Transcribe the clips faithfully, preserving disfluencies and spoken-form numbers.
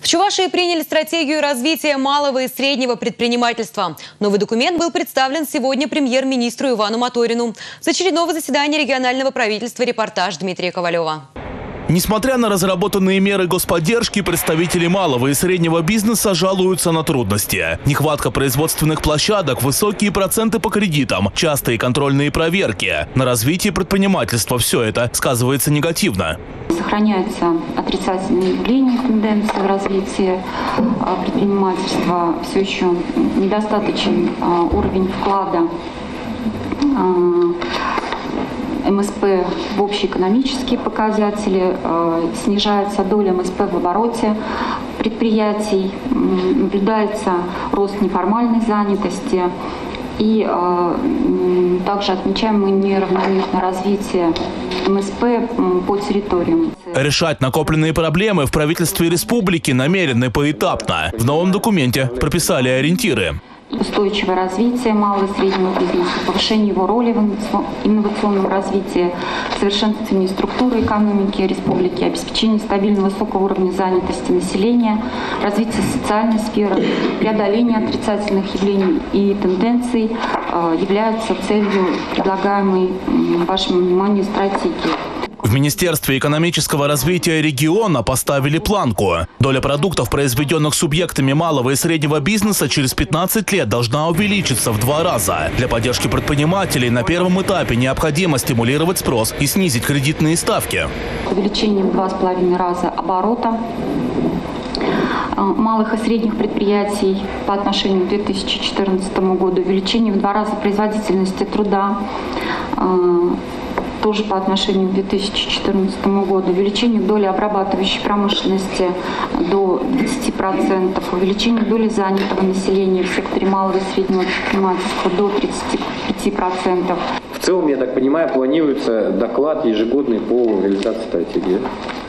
В Чувашии приняли стратегию развития малого и среднего предпринимательства. Новый документ был представлен сегодня премьер-министру Ивану Моторину. С очередного заседания регионального правительства репортаж Дмитрия Ковалева. Несмотря на разработанные меры господдержки, представители малого и среднего бизнеса жалуются на трудности. Нехватка производственных площадок, высокие проценты по кредитам, частые контрольные проверки. На развитии предпринимательства все это сказывается негативно. Сохраняются отрицательные явления, тенденции в развитии предпринимательства. Все еще недостаточен уровень вклада эм эс пэ в общеэкономические показатели, снижается доля эм эс пэ в обороте предприятий, наблюдается рост неформальной занятости и э, также отмечаем мы неравномерное развитие эм эс пэ по территориям. Решать накопленные проблемы в правительстве республики намерены поэтапно. В новом документе прописали ориентиры. Устойчивое развитие малого и среднего бизнеса, повышение его роли в инновационном развитии, совершенствование структуры экономики республики, обеспечение стабильного высокого уровня занятости населения, развитие социальной сферы, преодоление отрицательных явлений и тенденций являются целью предлагаемой вашему вниманию стратегии. В Министерстве экономического развития региона поставили планку. Доля продуктов, произведенных субъектами малого и среднего бизнеса, через пятнадцать лет должна увеличиться в два раза. Для поддержки предпринимателей на первом этапе необходимо стимулировать спрос и снизить кредитные ставки. Увеличение в два с половиной раза оборота малых и средних предприятий по отношению к две тысячи четырнадцатому году, увеличение в два раза производительности труда, тоже по отношению к две тысячи четырнадцатому году, увеличение доли обрабатывающей промышленности до двадцати процентов, увеличение доли занятого населения в секторе малого и среднего предпринимательства до тридцати пяти процентов. В целом, я так понимаю, планируется доклад ежегодный по реализации стратегии.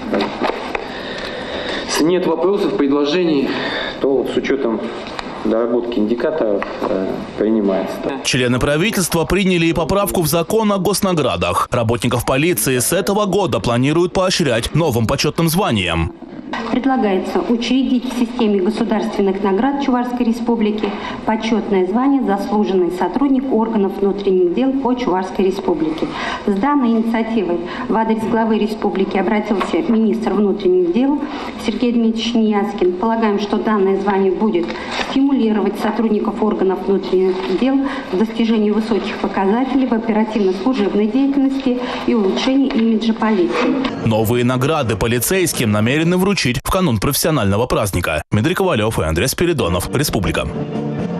Если нет вопросов, предложений, то вот с учетом доработки индикаторов э, принимается. Члены правительства приняли и поправку в закон о госнаградах. Работников полиции с этого года планируют поощрять новым почетным званием. Предлагается учредить в системе государственных наград Чувашской Республики почетное звание «Заслуженный сотрудник органов внутренних дел по Чувашской Республике». С данной инициативой в адрес главы республики обратился министр внутренних дел Сергей Дмитриевич Неяскин. Полагаем, что данное звание будет стимулировать сотрудников органов внутренних дел к достижению высоких показателей в оперативно-служебной деятельности и улучшению имиджа полиции. Новые награды полицейским намерены вручить в канун профессионального праздника. Дмитрий Ковалев и Андрей Спиридонов. Республика.